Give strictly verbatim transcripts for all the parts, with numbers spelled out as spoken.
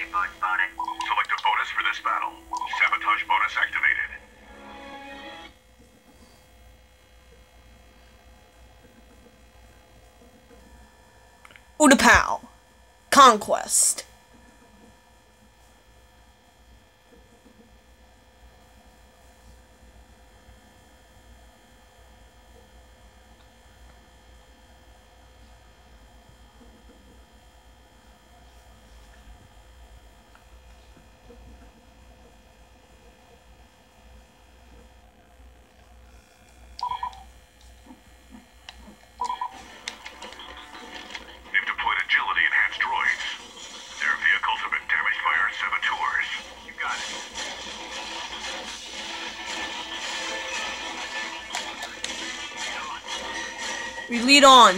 Select a bonus for this battle. Sabotage bonus activated. Utapau. Conquest. We lead on.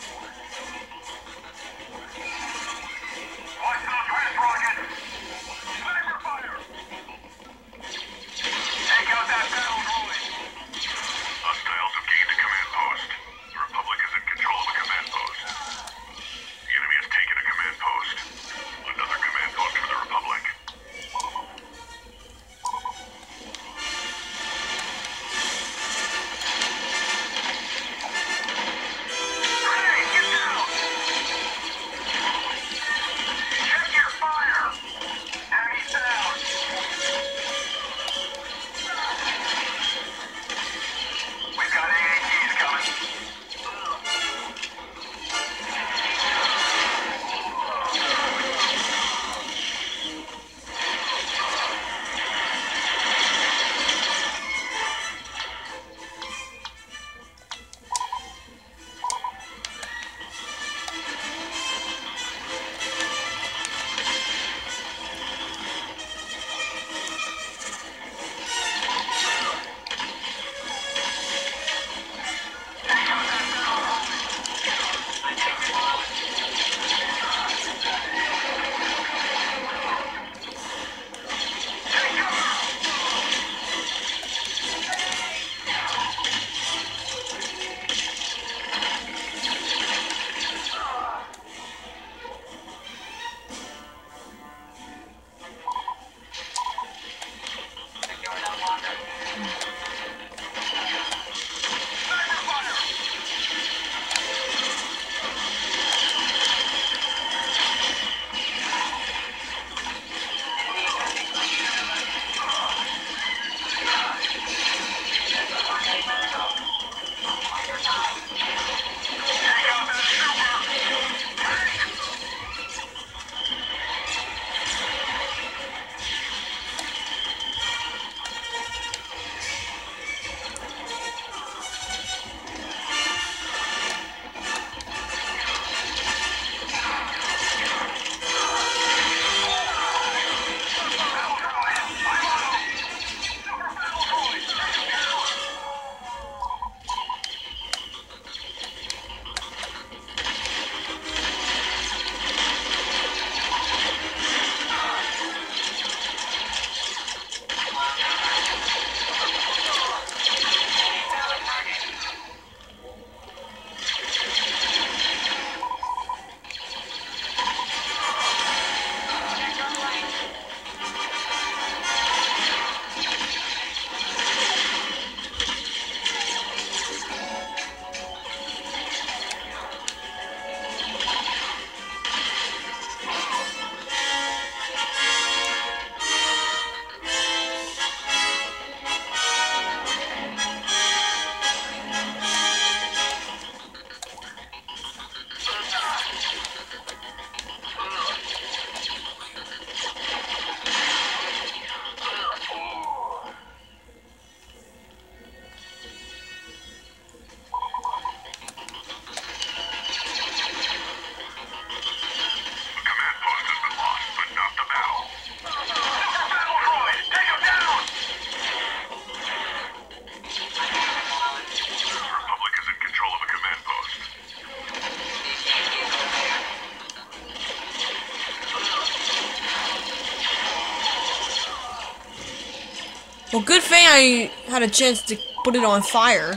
Well, good thing I had a chance to put it on fire.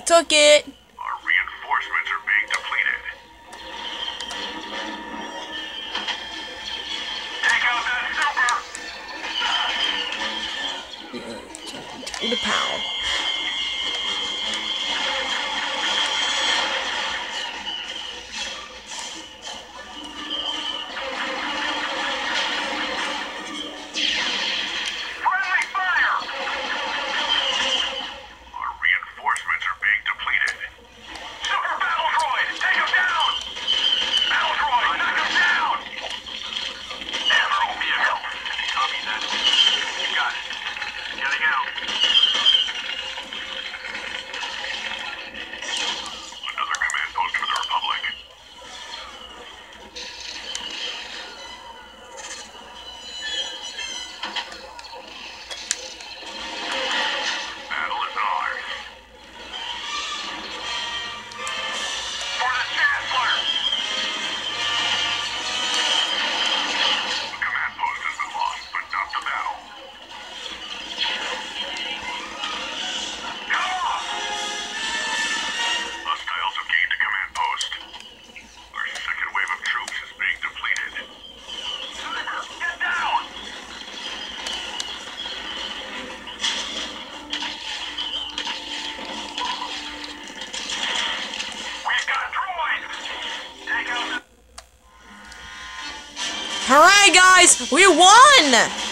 took it. Our reinforcements are being depleted. Take out that super! Utapau. Friendly fire! Our reinforcements are being depleted. Super battle droid! Take him down! Battle droid! Knock him down! Ammo vehicle. Copy that. You got it. Getting out. Another command post for the Republic. Battle is ours. For the Chancellor! The command post has been lost, but not the battle. Come on! Hostiles have gained a command post. Our second wave of troops is being depleted. Cyber, get down! We've got droids! Take out the... Alright, guys, we won!